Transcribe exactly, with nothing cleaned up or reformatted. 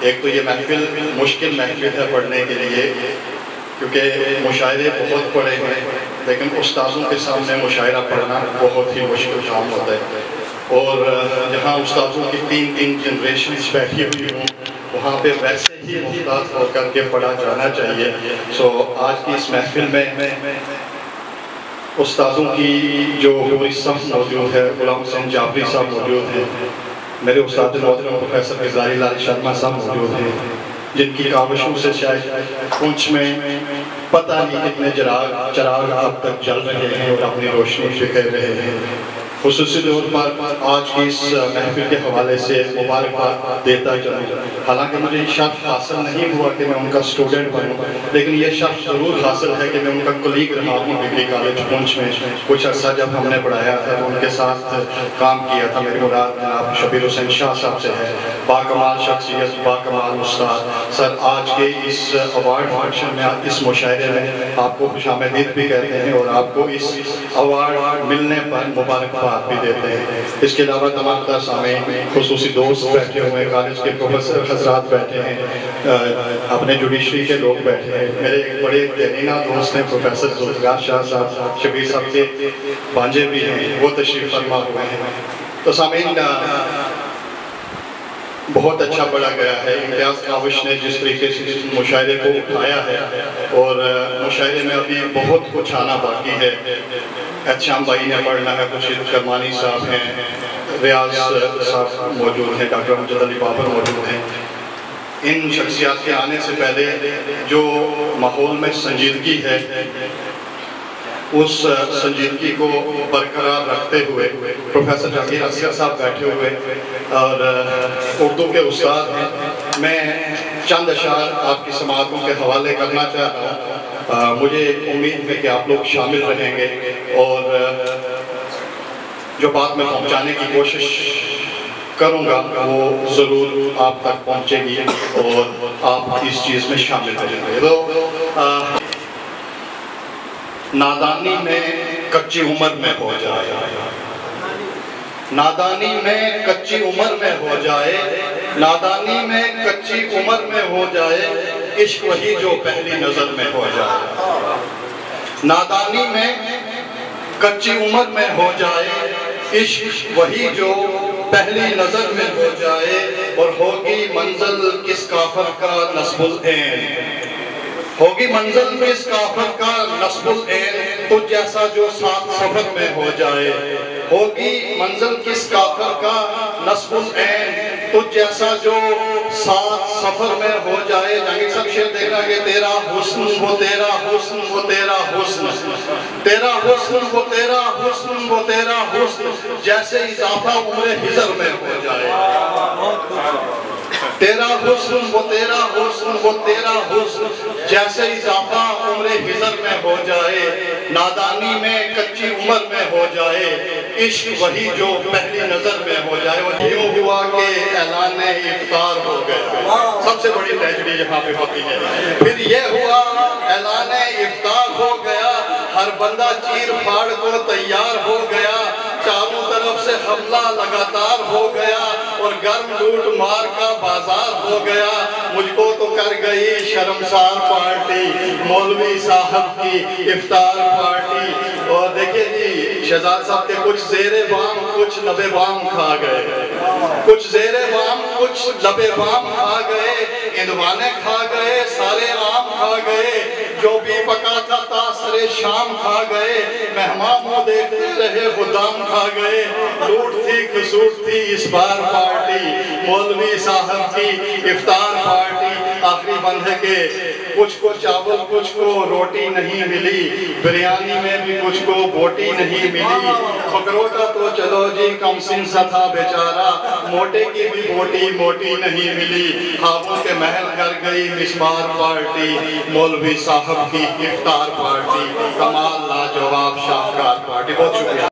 ایک تو یہ محفل مشکل محفل ہے پڑھنے کے لیے، کیونکہ مشاعرے بہت پڑے ہیں، لیکن استاذوں کے سامنے مشاعرہ پڑھنا بہت ہی مشکل کام ہوتا ہے، اور جہاں استاذوں کی تین تین جنریشنز بیٹھی ہوئی ہوں وہاں پہ ویسے ہی محتاط ہو کر کے پڑھا جانا چاہیے۔ سو آج کی اس محفل میں استاذوں کی جو پوری صف موجود ہے، غلام حسین جعفری صاحب موجود ہیں، میرے استاد محترم پروفیسر غزاری لال شرما صاحب موجود ہیں، جن کی کاوشوں سے شاید پونچھ میں پتہ نہیں کتنے چراغ چراغ اب تک جل رہے ہیں اور اپنی روشنی بکھیر رہے ہیں۔ خصوصی طور پر آج کی اس محفل کے حوالے سے مبارکباد دیتا چلوں، حالانکہ مجھے شرف حاصل نہیں ہوا کہ میں ان کا اسٹوڈنٹ بنوں، لیکن یہ شرف ضرور حاصل ہے کہ میں ان کا کلیگ رہا ہوں ڈگری کالج پونچھ میں۔ کچھ عرصہ جب ہم نے پڑھایا تھا تو ان کے ساتھ کام کیا تھا۔ میری مراد جناب شبیر حسین شاہ صاحب سے ہے، باکمال شخصیت، باکمال استاد۔ سر آج کے اس ایوارڈ فنکشن میں، اس مشاعرے میں آپ کو خوش آمدید بھی کہتے ہیں اور آپ کو اس ایوارڈ ملنے پر مبارکباد بھی دیتے ہیں۔ اس کے علاوہ تمام تر سامعین، خصوصی دوست بیٹھے ہوئے ہیں، کالج کے پروفیسر حضرات بیٹھے ہیں، اپنے جوڈیشری کے لوگ بیٹھے ہیں، میرے ایک بڑے دینینا دوست ہیں پروفیسر ذوالفقار شاہ صاحب، شبیر صاحب کے بانجے بھی ہیں، وہ تشریف فرما ہوئے ہیں۔ تو سامعین، بہت اچھا پڑھا گیا ہے۔ امتیاز کاوش نے جس طریقے سے اس مشاعرے کو اٹھایا ہے، اور مشاعرے میں ابھی بہت کچھ آنا باقی ہے۔ احتشام بھائی نے پڑھنا ہے، خورشید کرمانی صاحب ہیں، ریاض صاحب موجود ہیں، ڈاکٹر امجد علی بابر موجود ہیں۔ ان شخصیات کے آنے سے پہلے جو ماحول میں سنجیدگی ہے، اس سنجیدگی کو برقرار رکھتے ہوئے پروفیسر جہانگیر اسغر صاحب بیٹھے ہوئے اور اردو کے استاد ہیں، میں چند اشعار آپ کی سماعتوں کے حوالے کرنا چاہتا ہوں۔ مجھے امید ہے کہ آپ لوگ شامل رہیں گے اور جو بات میں پہنچانے کی کوشش کروں گا وہ ضرور آپ تک پہنچے گی اور آپ اس چیز میں شامل رہیں گے۔ تو نادانی میں کچی عمر میں ہو جائے، نادانی میں کچی عمر میں ہو جائے، نادانی میں کچی عمر میں ہو جائے، عشق وہی جو پہلی نظر میں ہو جائے۔ نادانی میں کچی عمر میں ہو جائے، عشق وہی جو پہلی نظر میں ہو جائے، اور ہوگی منزل کس کافر کا نصب العین، ہوگی منزل کس کافر کا نصب العین، تو جیسا جو ساتھ سفر میں ہو جائے، ہوگی منزل کس کافر کا نصب العین، تو جیسا جو ساتھ سفر میں ہو جائے۔ جہانگیر صاحب شعر دیکھ رہا کہ تیرا حسن وہ تیرا حسن وہ تیرا حسن، تیرا حسن وہ تیرا حسن وہ تیرا حسن، جیسے اضافہ عمر ہجر میں ہو جائے۔ تیرا حسن وہ تیرا حسن وہ تیرا حسن، جیسے اضافہ عمر ہجر میں ہو جائے، نادانی میں کچی عمر میں ہو جائے، عشق وہی جو پہلی نظر میں ہو جائے۔ اور یوں ہوا کہ اعلان افطار ہو گیا، سب سے بڑی ٹریجڈی یہاں پہ ہوتی ہے۔ پھر یہ ہوا اعلان افطار ہو گیا، ہر بندہ چیر پھاڑ کو تیار ہو گیا، چاروں طرف سے حملہ لگاتار ہو گیا، اور گرم لوٹ مار کا بازار ہو گیا۔ مجھ کو تو کر گئی شرمسار پارٹی، مولوی صاحب کی افطار پارٹی۔ اور دیکھیں جی، شہزاد صاحب کے کچھ زیر بام کچھ لبے بام کھا گئے، کچھ زیر بام کچھ لبے بام کھا گئے، اندوانے کھا گئے، سارے آم کھا گئے، جو بھی پکا تھا تاثر شام کھا گئے، مہمان وہ دیکھتے رہے خدام کھا گئے۔ لوٹ تھی کسوٹ تھی اس بار پارٹی، مولوی صاحب کی افطار پارٹی۔ آخری بند ہے کہ کچھ کو چاول کچھ کو روٹی نہیں ملی، بریانی میں بھی کچھ کو بوٹی نہیں ملی، پکروٹا تو چلو جی کم سن سا تھا بیچارہ، موٹے کی بھی بوٹی موٹی نہیں ملی۔ خوابوں کے محل کر گئی مسمار پارٹی، مولوی صاحب کی افطار پارٹی، کمال لاجواب شاہکار پارٹی۔ بہت شکریہ۔